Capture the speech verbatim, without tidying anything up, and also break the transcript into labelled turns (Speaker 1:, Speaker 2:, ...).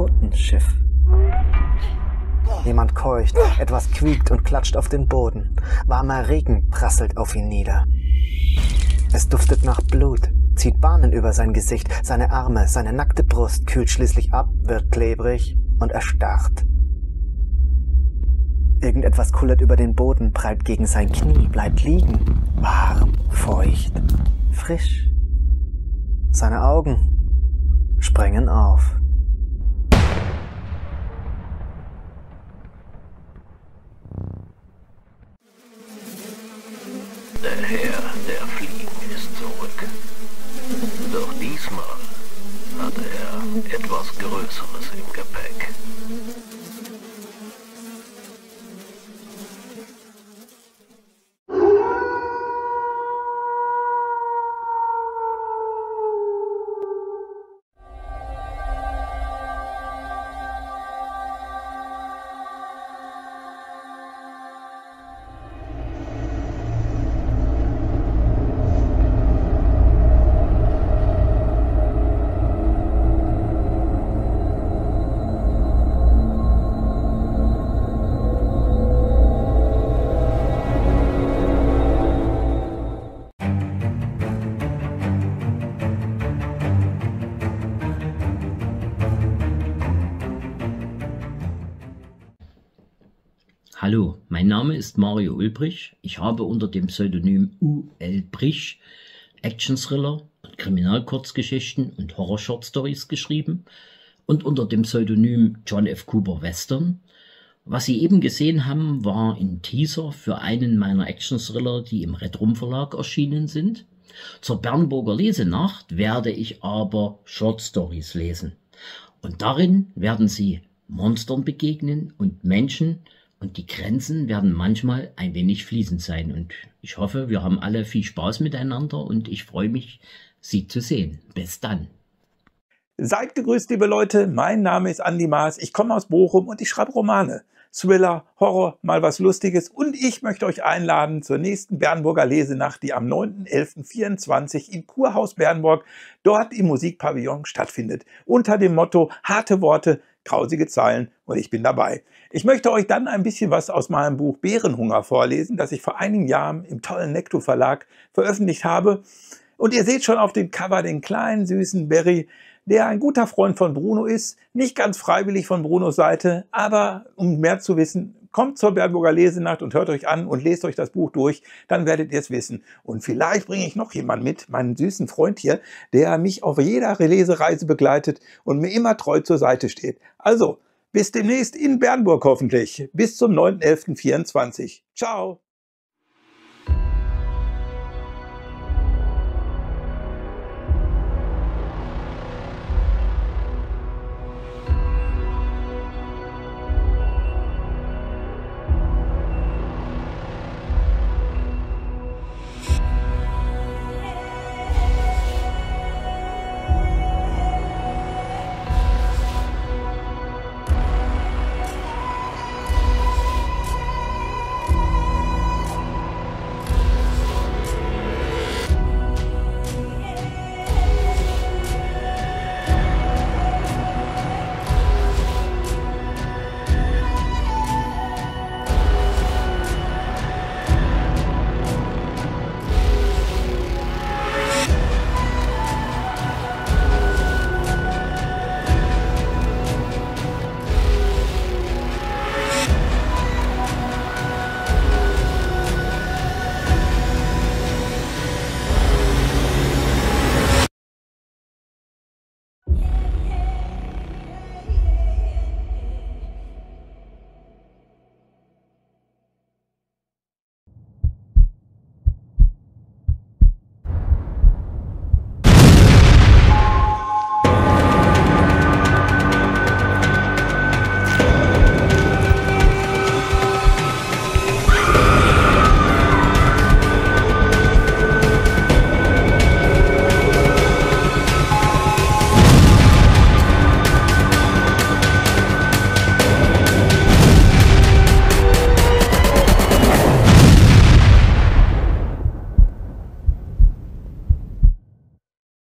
Speaker 1: Totenschiff. Jemand keucht, etwas quiekt und klatscht auf den Boden. Warmer Regen prasselt auf ihn nieder. Es duftet nach Blut, zieht Bahnen über sein Gesicht, seine Arme, seine nackte Brust kühlt schließlich ab, wird klebrig und erstarrt. Irgendetwas kullert über den Boden, prallt gegen sein Knie, bleibt liegen. Warm, feucht, frisch. Seine Augen sprengen auf.
Speaker 2: Der Herr der Fliegen ist zurück. Doch diesmal hat er etwas Größeres im Gepäck.
Speaker 3: Hallo, mein Name ist Mario Ulbrich. Ich habe unter dem Pseudonym U L Brich Action-Thriller und Kriminalkurzgeschichten und Horror-Short-Stories geschrieben und unter dem Pseudonym John F. Cooper Western. Was Sie eben gesehen haben, war ein Teaser für einen meiner Action-Thriller, die im Red Rum Verlag erschienen sind. Zur Bernburger Lesenacht werde ich aber Short-Stories lesen. Und darin werden Sie Monstern begegnen und Menschen, und die Grenzen werden manchmal ein wenig fließend sein. Und ich hoffe, wir haben alle viel Spaß miteinander und ich freue mich, Sie zu sehen. Bis dann.
Speaker 4: Seid gegrüßt, liebe Leute. Mein Name ist Andi Maas. Ich komme aus Bochum und ich schreibe Romane. Thriller, Horror, mal was Lustiges. Und ich möchte euch einladen zur nächsten Bernburger Lesenacht, die am neunten elften vierundzwanzig im Kurhaus Bernburg dort im Musikpavillon stattfindet. Unter dem Motto harte Worte, grausige Zeilen und ich bin dabei. Ich möchte euch dann ein bisschen was aus meinem Buch Bärenhunger vorlesen, das ich vor einigen Jahren im tollen Nekto Verlag veröffentlicht habe. Und ihr seht schon auf dem Cover den kleinen süßen Barry, der ein guter Freund von Bruno ist, nicht ganz freiwillig von Brunos Seite, aber um mehr zu wissen, kommt zur Bernburger Lesenacht und hört euch an und lest euch das Buch durch, dann werdet ihr es wissen. Und vielleicht bringe ich noch jemanden mit, meinen süßen Freund hier, der mich auf jeder Lesereise begleitet und mir immer treu zur Seite steht. Also, bis demnächst in Bernburg hoffentlich. Bis zum neunten elften vierundzwanzig. Ciao!